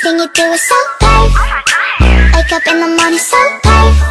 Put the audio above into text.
Everything you do is so perfect. Wake up in the morning so perfect.